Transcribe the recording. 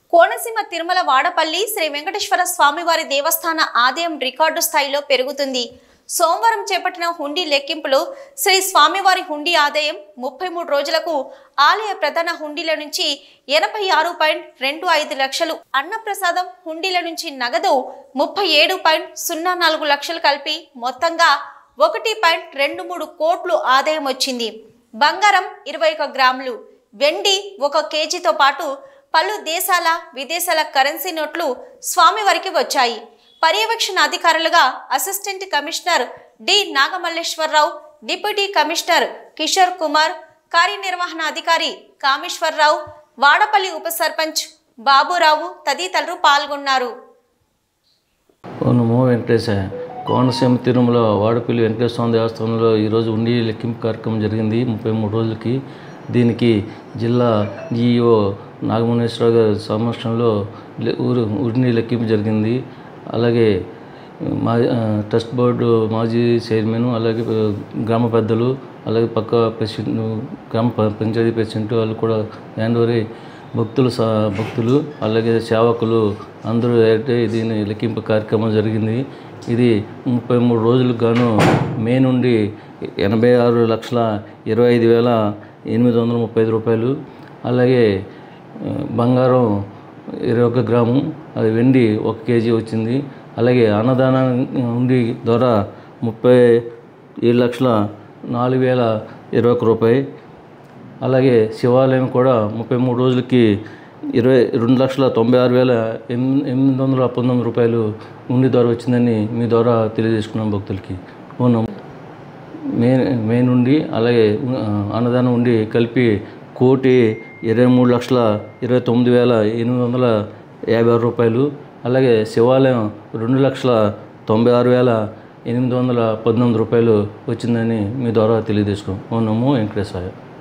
కోనసీమ తిరుమల వాడపల్లి శ్రీ వెంకటేశ్వర స్వామివారి దేవస్థాన ఆదాయం రికార్డు స్థాయిలో పెరుగుతుంది. సోమవారం చేపట్టిన హుండీ లెక్కింపులో శ్రీ స్వామివారి హుండీ ఆదాయం 33 రోజులకు ఆలయ ప్రధాన హుండీల నుంచి 86.25 లక్షలు, అన్నప్రసాదం హుండీల నుంచి నగదు 37.04 లక్షలు కలిపి మొత్తంగా 1.23 కోట్లు ఆదాయం వచ్చింది. బంగారం 21 గ్రాములు, వెండి 1 కేజీతో పాటు పలు దేశాల విదేశాల కరెన్సీ నోట్లు స్వామివారికి వచ్చాయి. పర్యవేక్షణ అధికారులుగా assistant commissioner D Nagamalleswararao, deputy commissioner Kishore Kumar, కార్యనిర్వహణ అధికారి కామేశ్వరరావు, వాడపల్లి ఉప సర్పంచ్ బాబురావు తదితరులు పాల్గొన్నారు. నమో వెంకటేశాయ. కోనసీమ తిరుమల వాడపల్లి వెంకటేశ్వర స్వామి దేవస్థానంలో ఈరోజు హుండీ లెక్కింపు కార్యక్రమం జరిగింది 33 రోజులకి. దీనికి జిల్లా డిఈఓ నాగమల్లేశ్వరరావు గారి సమక్షంలో హుండీ లెక్కింపు జరిగింది. అలాగే ట్రస్ట్ బోర్డు మాజీ చైర్మన్, అలాగే గ్రామ పెద్దలు, అలాగే పక్క ప్రెసిడెంట్, గ్రామ పంచాయతీ ప్రెసిడెంట్ వాళ్ళు కూడా హ్యాండ్ఓవర్ భక్తులు అలాగే సేవకులు అందరూ దీని లెక్కింపు కార్యక్రమం జరిగింది. ఇది 33 రోజులకు గాను మే నుండి 86,25,835 రూపాయలు, అలాగే బంగారం 21 గ్రాము, అది వెండి 1 కేజీ వచ్చింది. అలాగే అన్నదానం ఉండి ద్వారా 37,04,021 రూపాయి. అలాగే శివాలయం కూడా 33 రోజులకి 22,96,819 రూపాయలు ఉండి ద్వారా వచ్చిందని మీ ద్వారా తెలియజేసుకున్నాం భక్తులకి. మే నుండి అలాగే అన్నదానం ఉండి కలిపి 1,23,29,856 రూపాయలు. అలాగే శివాలయం 2,96,819 రూపాయలు వచ్చిందని మీ ద్వారా తెలియజేసుకున్నాం. ఓం నమో వెంకటేశాయ.